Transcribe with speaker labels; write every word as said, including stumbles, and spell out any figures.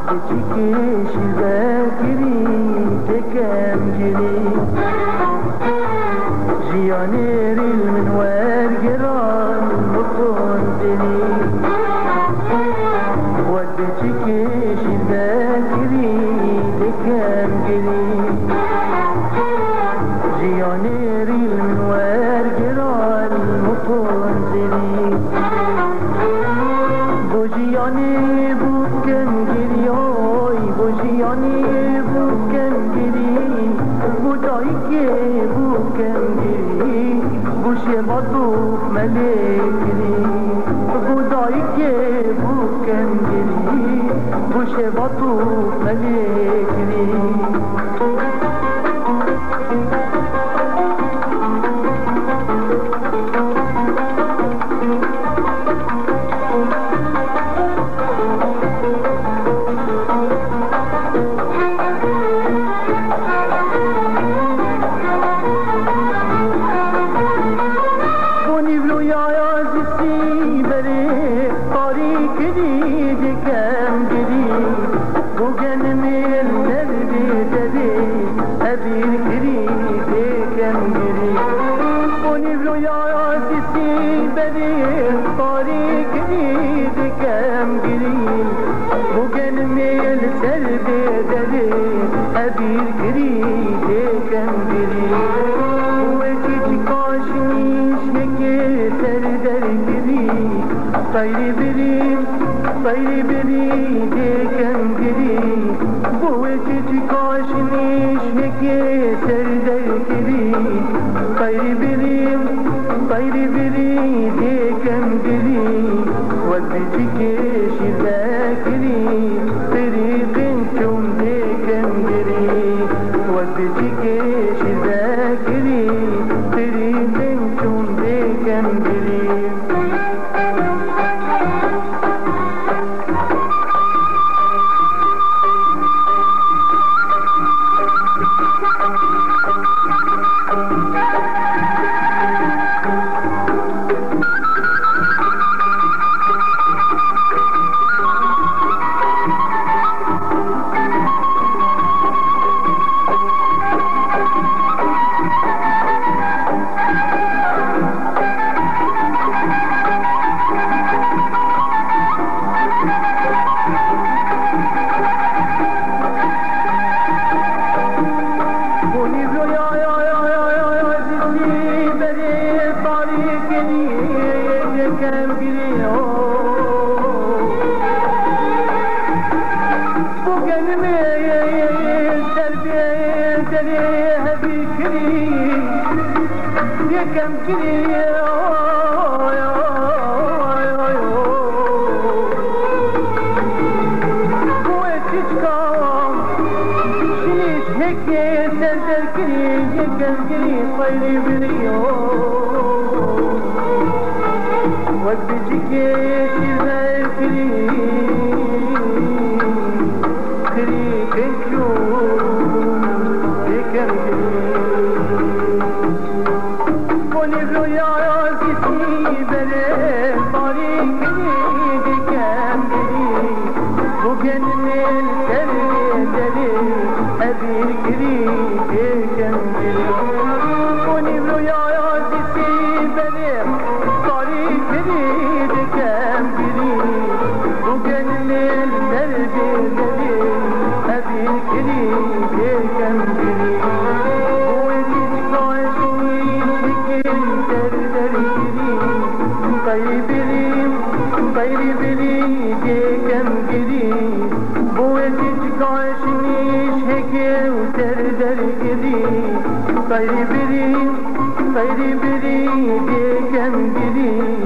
Speaker 1: وقتی که شیوه گیری تکم گیری جیانی ریل من ورگران بکن دلی وقتی که شیوه گیری تکم گیری جیانی ریل من ورگران بکن دلی بوجیانی بکن گیری آی بوجیانی بکن گیری بودایی که بکن گیری بوشه بادوف ملیگری بودایی که بکن گیری بوشه بادوف ملیگری Bayri biri, bayri biri dekam giri, bu eti kaşniş neke serdar giri. Bayri biri, bayri biri dekam giri, vakti ke şiva giri, teri bintum dekam giri, vakti ke şiva giri, teri bintum dekam giri. Yekam kiri oy oy oy bu etiçkam şiş heke sender kiri yekam kiri bayri biliyo vakti ke şiver kiri kiri kençu yekam kiri Bayri biri, bayri biri, dekam giri.